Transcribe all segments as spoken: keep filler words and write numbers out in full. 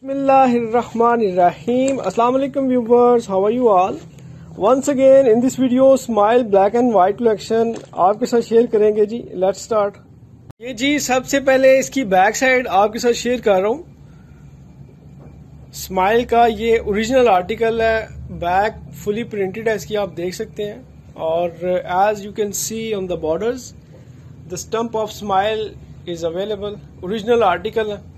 Bismillahirrahmanirrahim. Assalamu alaikum viewers, how are you all? Once again in this video Smile black and white collection आपके साथ share करेंगे जी. Let's start. ये जी सबसे पहले इसकी बैक साइड आपके साथ शेयर कर रहा हूँ. स्माइल का ये ओरिजिनल आर्टिकल है, बैक फुली प्रिंटेड है इसकी, आप देख सकते हैं. और as you can see on the borders the stamp of smile is available. Original article है.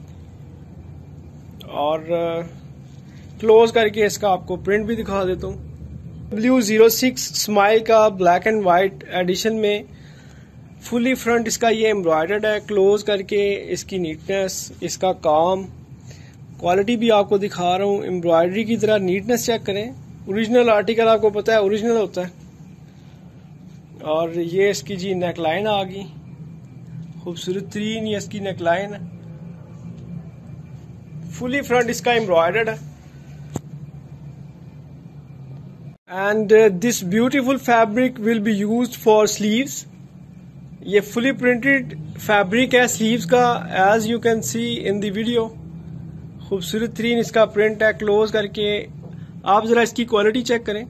और क्लोज करके इसका आपको प्रिंट भी दिखा देता हूँ. डब्ल्यू ज़ीरो सिक्स स्माइल का ब्लैक एंड वाइट एडिशन में फुली फ्रंट इसका ये एम्ब्रॉयडर्ड है. क्लोज करके इसकी नीटनेस, इसका काम, क्वालिटी भी आपको दिखा रहा हूँ. एम्ब्रॉयडरी की तरह नीटनेस चेक करें. ओरिजिनल आर्टिकल आपको पता है ओरिजिनल होता है. और ये इसकी जी नेकलाइन आ गई, खूबसूरत तरीन ये इसकी नेकलाइन है. फुली फ्रंट इसका एम्ब्रॉयडर्ड है. And this beautiful fabric will be used for sleeves. ये फुली प्रिंटेड फैब्रिक है स्लीव्स का, as you can see in the video. खूबसूरत तरीन इसका प्रिंट है. क्लोज करके आप जरा इसकी क्वालिटी चेक करें.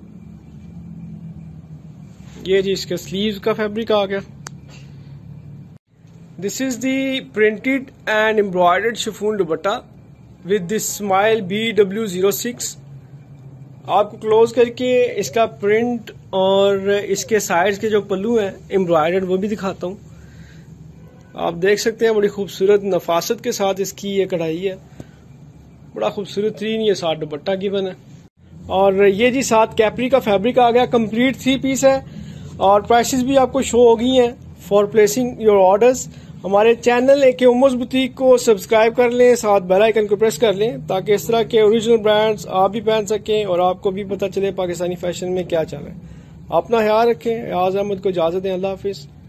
ये जी इसका स्लीव्स का फैब्रिक आ गया. This is the printed and embroidered chiffon dupatta with this smile B W zero six. आपको क्लोज करके इसका प्रिंट और इसके साइड्स के जो पल्लू हैं एम्ब्रॉयडर्ड वो भी दिखाता हूँ. आप देख सकते हैं बड़ी खूबसूरत नफासत के साथ इसकी ये कढ़ाई है. बड़ा खूबसूरत तरीन ये साथ दुपट्टा की बना है. और ये जी साथ कैपरी का फैब्रिक आ गया. कंप्लीट थ्री पीस है और प्राइसेस भी आपको शो हो गई हैं फॉर प्लेसिंग योर ऑर्डर्स. हमारे channel A K Umar's boutique को सब्सक्राइब कर लें, साथ बेल आइकन को प्रेस कर लें ताकि इस तरह के ओरिजिनल ब्रांड्स आप भी पहन सकें और आपको भी पता चले पाकिस्तानी फैशन में क्या चल रहा है. अपना ख्याल रखें. याज अहमद को इजाजत दें. अल्लाह हाफिज.